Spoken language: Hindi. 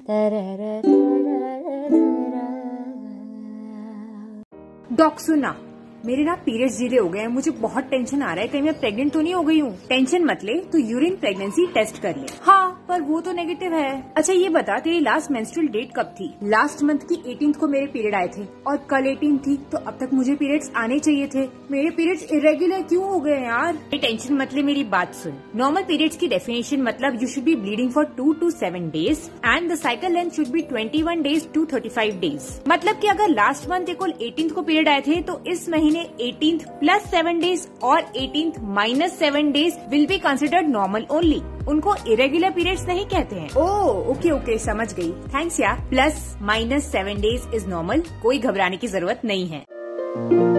डॉक्टर सुना, मेरे ना पीरियड्स डिले हो गए हैं, मुझे बहुत टेंशन आ रहा है, कहीं मैं प्रेग्नेंट तो नहीं हो गई हूँ। टेंशन मत ले, तो यूरिन प्रेगनेंसी टेस्ट कर ले। हाँ, पर वो तो नेगेटिव है। अच्छा ये बता, तेरी लास्ट मेंस्ट्रुअल डेट कब थी? लास्ट मंथ की 18th को मेरे पीरियड आए थे और कल 18 थी, तो अब तक मुझे पीरियड्स आने चाहिए थे। मेरे पीरियड्स इरेगुलर क्यों हो गए यार? टेंशन मत ले, मेरी बात सुन। नॉर्मल पीरियड्स की डेफिनेशन मतलब you should be bleeding for 2 to 7 days and the cycle length should be 21 days to 35 days। मतलब कि अगर लास्ट मंथ कुल 18th को पीरियड आए थे, तो इस महीने 18th प्लस 7 days और 18th minus 7 days will be considered normal only. उनको इरेगुलर पीरियड्स नहीं कहते हैं। ओह ओके समझ गई, थैंक्स यार। Plus minus 7 days is normal, कोई घबराने की जरूरत नहीं है।